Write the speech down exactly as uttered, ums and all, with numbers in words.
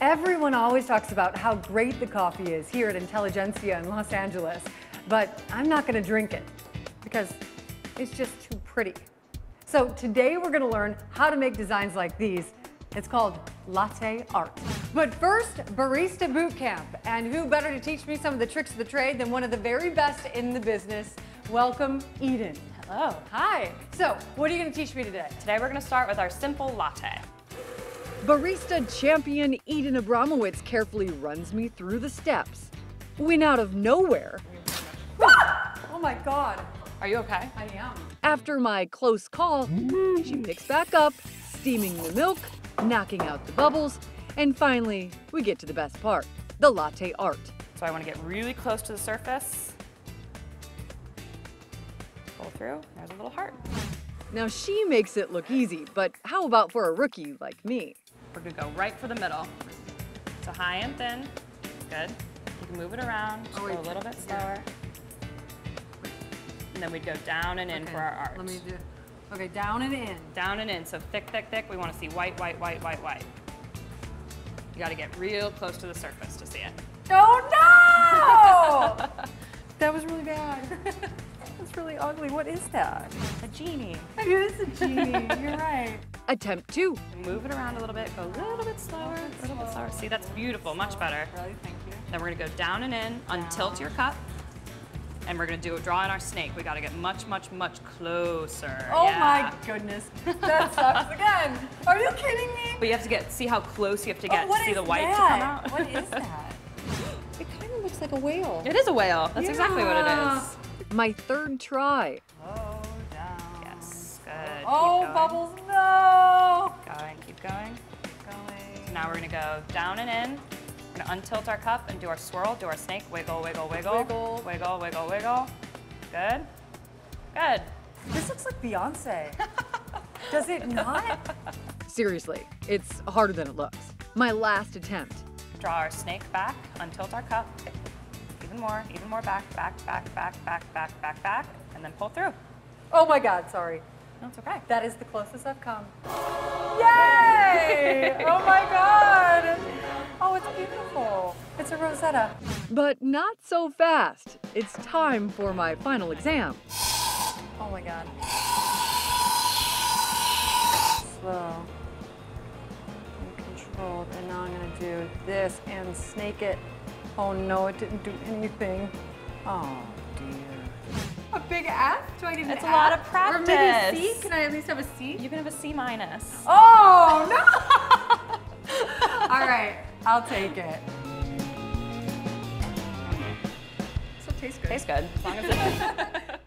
Everyone always talks about how great the coffee is here at Intelligentsia in Los Angeles, but I'm not going to drink it because it's just too pretty. So today we're going to learn how to make designs like these. It's called latte art. But first, Barista Boot Camp. And who better to teach me some of the tricks of the trade than one of the very best in the business? Welcome, Eden. Hello. Hi. So, what are you going to teach me today? Today we're going to start with our simple latte. Barista champion Eden Abramowitz carefully runs me through the steps. When out of nowhere... Oh my God. Are you okay? I am. After my close call, she picks back up, steaming the milk, knocking out the bubbles, and finally, we get to the best part, the latte art. So I want to get really close to the surface. Pull through, there's a little heart. Now she makes it look easy, but how about for a rookie like me? We're going to go right for the middle. So high and thin, good. You can move it around, just oh, go a little bit slower. And then we'd go down and in okay. for our art. Let me do, okay, down and in. Down and in, so thick, thick, thick. We want to see white, white, white, white, white. You got to get real close to the surface to see it. Oh no! That was really bad. That's really ugly. What is that? A genie. It is a genie. You're right. Attempt two. Move it around a little bit. Go a little bit slower. A little bit slower. See, that's beautiful. Much better. Really, thank you. Then we're gonna go down and in, untilt your cup, and we're gonna do a draw in our snake. We gotta get much, much, much closer. Oh yeah. my goodness. That sucks again. Are you kidding me? But you have to get, see how close you have to get oh, to see the white that? to come out. What is that? It kind of looks like a whale. It is a whale. That's yeah. exactly what it is. My third try. Oh, down. Yes, good. Oh, keep going. bubbles, no! Keep going, keep going. Going. So now we're gonna go down and in. We're gonna untilt our cup and do our swirl, do our snake. Wiggle, wiggle, wiggle. Wiggle. Wiggle, wiggle, wiggle. Good. Good. This looks like Beyonce. Does it not? Seriously, it's harder than it looks. My last attempt. Draw our snake back, untilt our cup. Even more, even more back, back, back, back, back, back, back, back, and then pull through. Oh my God, sorry. No, it's okay. That is the closest I've come. Yay! Oh my God! Oh, it's beautiful. It's a Rosetta. But not so fast. It's time for my final exam. Oh my God. Slow and controlled. And now I'm gonna do this and snake it. Oh no, it didn't do anything. Oh dear. A big F? Do I get an It's F? a lot of practice. Or maybe a C? Can I at least have a C? You can have a C minus. Oh no! All right, I'll take it. Still tastes good. Tastes good, as long as it